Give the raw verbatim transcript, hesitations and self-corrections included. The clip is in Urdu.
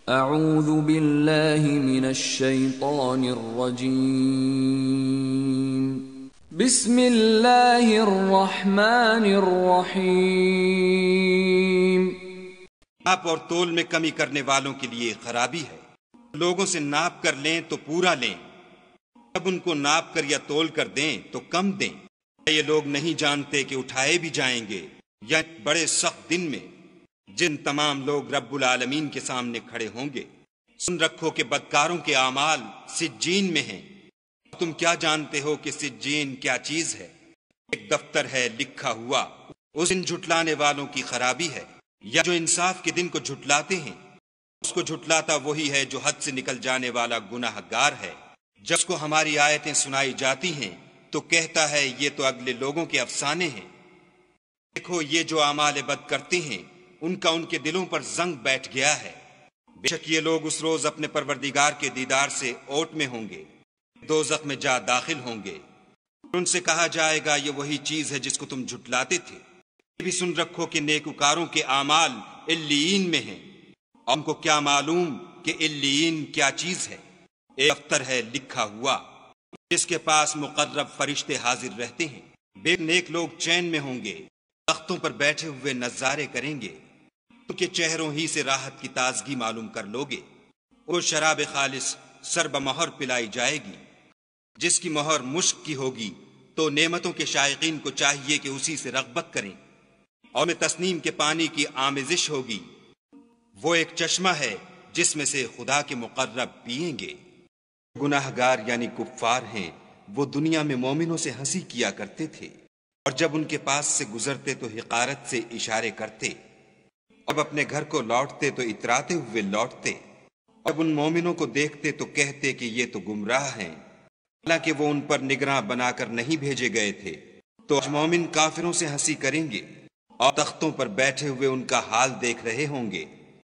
اعوذ باللہ من الشیطان الرجیم بسم اللہ الرحمن الرحیم۔ ناپ اور تول میں کمی کرنے والوں کے لیے خرابی ہے۔ لوگوں سے ناپ کر لیں تو پورا لیں، جب ان کو ناپ کر یا تول کر دیں تو کم دیں۔ یہ لوگ نہیں جانتے کہ اٹھائے بھی جائیں گے یا بڑے سخت دن میں جن تمام لوگ رب العالمین کے سامنے کھڑے ہوں گے۔ سن رکھو کہ بدکاروں کے اعمال سجین میں ہیں۔ تم کیا جانتے ہو کہ سجین کیا چیز ہے؟ ایک دفتر ہے لکھا ہوا، اس دن جھٹلانے والوں کی خرابی ہے۔ یا جو انصاف کے دن کو جھٹلاتے ہیں، اس کو جھٹلاتا وہی ہے جو حد سے نکل جانے والا گناہ گار ہے۔ جب اس کو ہماری آیتیں سنائی جاتی ہیں تو کہتا ہے یہ تو اگلے لوگوں کے افسانے ہیں۔ دیکھو یہ جو اعمال بد کرتے ہیں ان کا ان کے دلوں پر زنگ بیٹھ گیا ہے۔ بے شک یہ لوگ اس روز اپنے پروردگار کے دیدار سے اوٹ میں ہوں گے، دوزخ میں جا داخل ہوں گے۔ ان سے کہا جائے گا یہ وہی چیز ہے جس کو تم جھٹلاتے تھے۔ یہ بھی سن رکھو کہ نیکوکاروں کے اعمال علیین میں ہیں۔ اور ان کو کیا معلوم کہ علیین کیا چیز ہے؟ ایک دفتر ہے لکھا ہوا جس کے پاس مقرب فرشتے حاضر رہتے ہیں۔ بے نیک لوگ چین میں ہوں گے، تختوں پر بیٹھے ہوئے نظارے کریں گے، ان کے چہروں ہی سے راحت کی تازگی معلوم کر لوگے۔ وہ شراب خالص سر بمہر پلائی جائے گی، جس کی مہر مشک کی ہوگی، تو نعمتوں کے شائقین کو چاہیے کہ اسی سے رغبت کریں۔ اور میں تسنیم کے پانی کی آمیزش ہوگی، وہ ایک چشمہ ہے جس میں سے خدا کے مقرب پئیں گے۔ گناہ گار یعنی کفار ہیں، وہ دنیا میں مومنوں سے ہنسی کیا کرتے تھے، اور جب ان کے پاس سے گزرتے تو حقارت سے اشارے کرتے، اب اپنے گھر کو لوٹتے تو اتراتے ہوئے لوٹتے۔ اب ان مومنوں کو دیکھتے تو کہتے کہ یہ تو گمراہ ہیں، حالانکہ وہ ان پر نگراں بنا کر نہیں بھیجے گئے تھے۔ تو آج مومن کافروں سے ہنسی کریں گے اور تختوں پر بیٹھے ہوئے ان کا حال دیکھ رہے ہوں گے۔